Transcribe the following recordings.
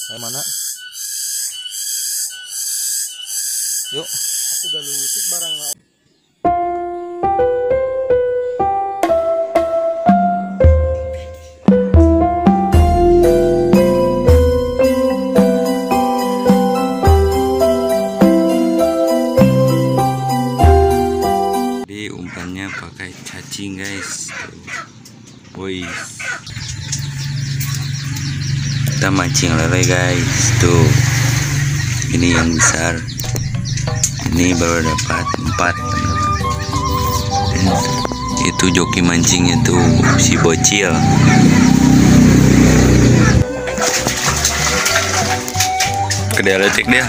Kayak mana? Yuk. Aku udah lutik barang. Jadi umpannya pakai cacing guys. Woi. Kita mancing lele guys. Tuh. Ini yang besar. Ini baru dapat 4. Itu joki mancingnya tuh si bocil. Gede letik dia.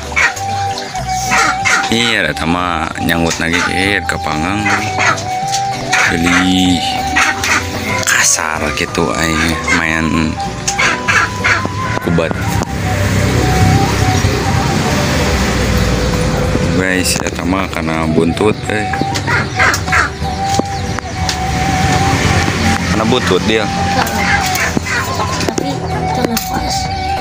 Iya, sama nyanggut lagi ke panggang. Beli kasar gitu ay main kubat. Guys, eta mah karena buntut karena buntut dia. Tapi terlepas.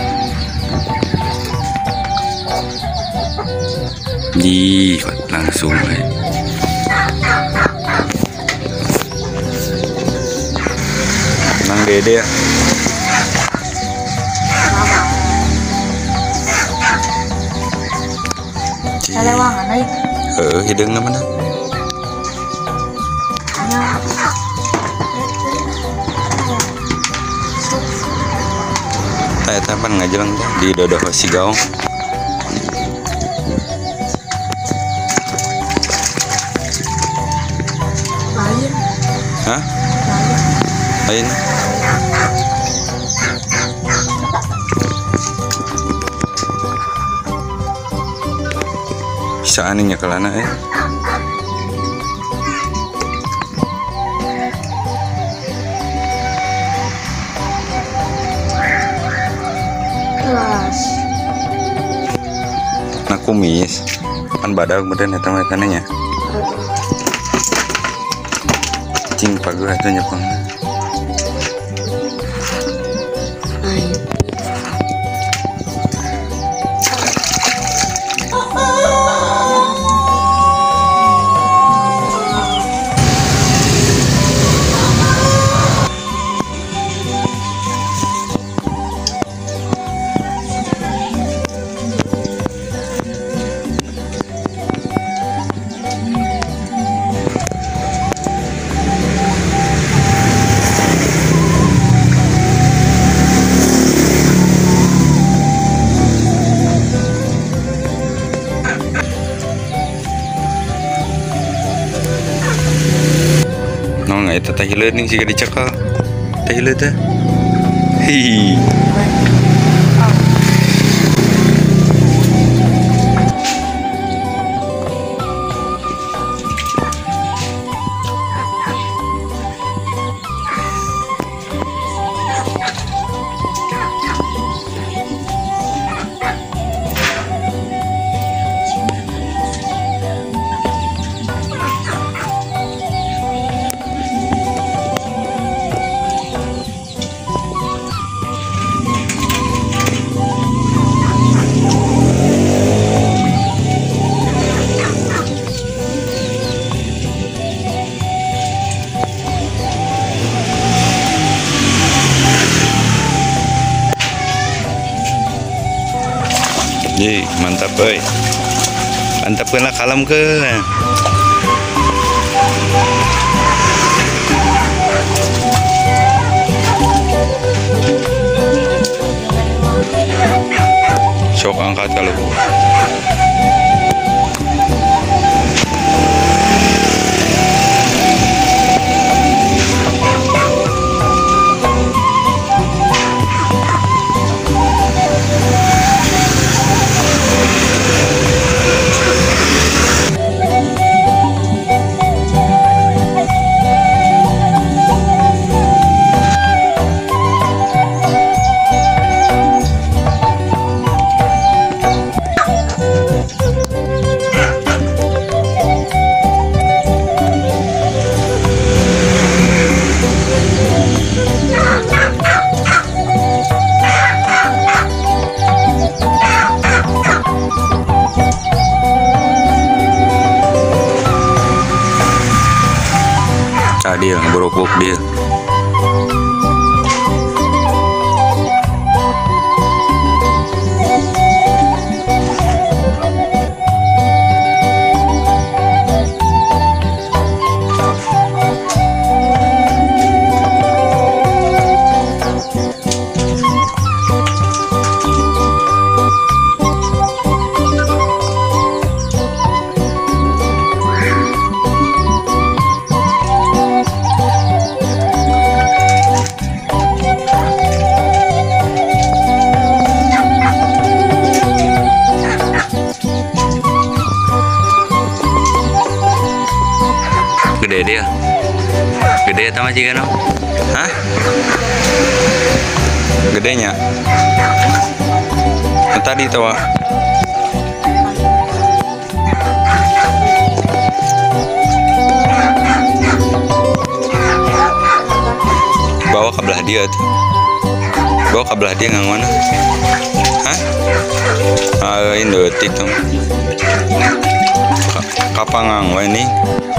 Di langsung nang dede ya. Lelewangan euy. Hideungna mana? Eta pan ngajelang di dodoh si gaong. Lain. Hah? Lain. Bisa anehnya kelana Kelas. Nah kumis kan badak kemudian eta-etanya cing paguh atuh nyepeng. Lain. Eta teh hileud ning siga dicekal. Teh hileud teh. Hi. Ji, mantap euy. Mantapkeun lah kalem ke. Sok angkat kalau. Dia ngeborok dia. Gede dia. Gede ta majikan? Hah? Gedenya. Tadi tawa. Bawa ke belah dia tuh. Bawa ke belah dia ngang mana? Hah? Ini detik tuh. Kapangang wah ini.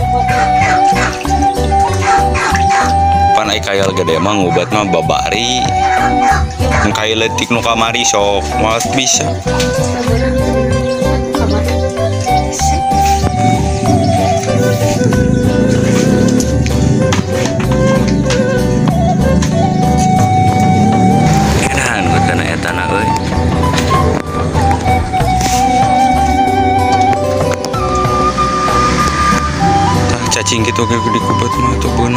Pan ai kayal gede mah ngubat mah babari. Engkai letik nu kamari sok malas bisa. Edan buat kana eta na euy. Cacing gitu kayak di kubat mah tuh pun